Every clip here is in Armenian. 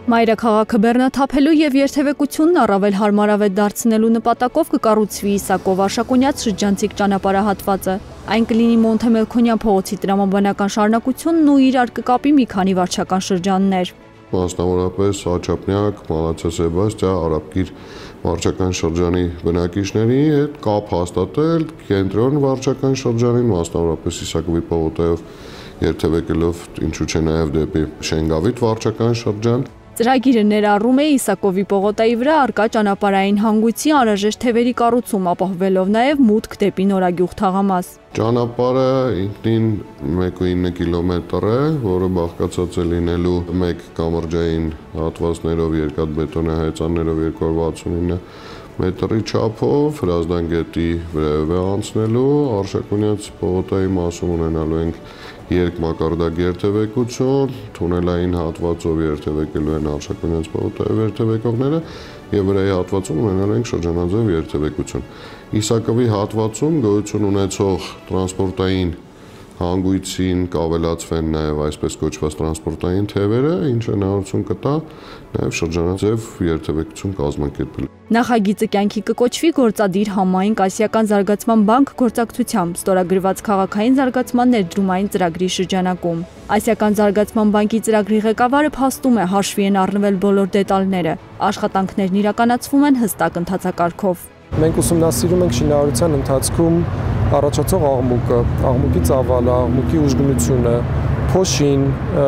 Մայրաքաղաքը բեռնաթափելու եւ երթևեկությունն առավել հարմարավետ դարձնելու նպատակով կկառուցվի Իսակով Արշակունյաց շրջանցիկ ճանապարհահատվածը։ Այն կլինի Մոնթե Մելքոնյան փողոցի տրամաբանական շարունակությունն ու իրար կկապի մի քանի վարչական շրջաններ։ Մասնավորապես Աչափնյակ, Մալացիա Սեբաստիա, Արաբկիր վարչական շրջանի բնակիչների հետ կապ հաստատել կենտրոն վարչական շրջանին, մասնավորապես Իսակովի պողոտայով երթևեկելով ինչու՞ չէ նաև դեպի Շենգավիթ վարչական շրջան։ Ծրագիրը ներառում է Իսակովի պողոտայի վրա առկա ճանապարհային հանգույցի անհրաժեշտ թևերի կառուցում, ապահովելով նաև մուտք դեպի Նորագյուղ թաղամաս։ Ճանապարհը ինքնին 1.9 կիլոմետր է, որը բաղկացած է լինելու 1 կամրջային հատվածներով, երկաթբետոնե հայեցաններով 269 մետրի չափով, Հրազդան գետի վրայով է անցնելու, Արշակունյաց պողոտայի մասում ունենալու ենք երկմակարդակ երթևեկություն, թունելային հատվածով երթևեկելու են Արշակունյաց պողոտայով երթևեկողները եւ վրայի հատվածում ունենալու ենք շրջանաձև երթևեկություն։ Իսակովի հատվածում գոյություն ունեցող տրանսպորտային հանգույցին կավելացվեն նաև այսպես կոչված տրանսպորտային թևերը, ինչը հնարավորություն կտա նաև շրջանաձև երթևեկություն կազմակերպել։ Նախագիծը կյանքի կկոչվի գործադիր համայնք Ասիական զարգացման բանկ գործակցությամբ ստորագրված քաղաքային զարգացման ներդրումային ծրագրի շրջանակում։ Ասիական զարգացման բանկի ծրագրի ղեկավարը փաստում է, հաշվի են առնվել բոլոր դետալները։ Աշխատանքներն իրականացվում են հստակ ընթացակարգով։ Մենք ուսումնասիրում ենք շինարարության ընթացքում առաջացող աղմուկը, աղմուկի ծավալը, աղմուկի ուժգնությունը, փոշին,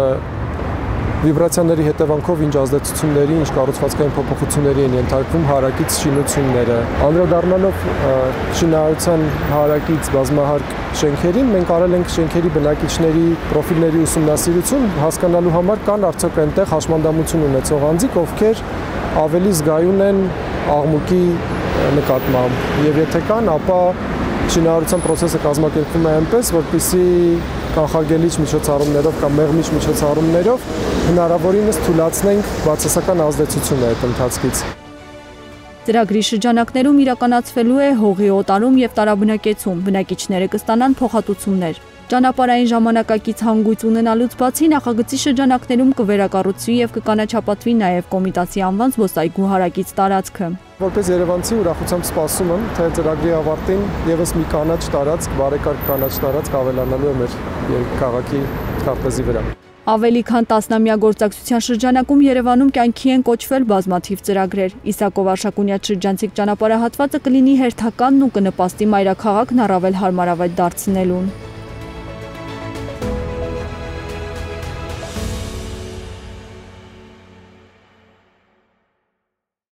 վիբրացիաների հետևանքով ինչ ազդեցությունների, ինչ կառուցվածքային փոփոխությունների են ենթարկվում հարակից շինությունները։ Անդրադառնալով շինարարության հարակից բազմահարկ շենքերին, մենք արել ենք շենքերի բնակիչների պրոֆիլների ուսումնասիրություն, հասկանալու համար կան արդյոք այնտեղ հաշմանդամություն ունեցող անձիկ, ովքեր ավելի զգայուն են աղմուկի նկատմամբ, եւ եթե կան, ապա շինարարության process-ը կազմակերպվում է այնպես, որպեսզի կանխարգելիչ միջոցառումներով կամ մեղմիչ միջոցառումներով հնարավորինս թույլատնենք բացասական ազդեցությունը այդ ընթացքից։ Ծրագրի շրջանակներում իրականացվելու է հողի օտարում եւ տարաբնակեցում, բնակիչները կստանան փոխհատուցումներ։ Ճանապարհային ժամանակակից հանգույց ունենալուց բացի նախագծի շրջանակներում կվերակառուցվի եւ կկանաչապատվի նաեւ Կոմիտասի անվան զբոսայգու հարակից տարածքը։ Որպես երևանցի ուրախությամբ սպասում եմ, թե ծրագրի ավարտին եւս մի կանաչ տարածք, բարեկարգ կանաչ տարածք ավելանալու է մեր քաղաքի քարտեզի վրա։ Ավելի քան 10-ամյա գործակցության շրջանակում Երևանում կյանքի են կոչվել բազմաթիվ ծրագրեր։ Իսակով Արշակունյաց շրջանցիկ ճանապարհահատվածը կլինի հերթականն ու կնպաստի մայրաքաղաքն առավել հարմարավետ դարձնելուն։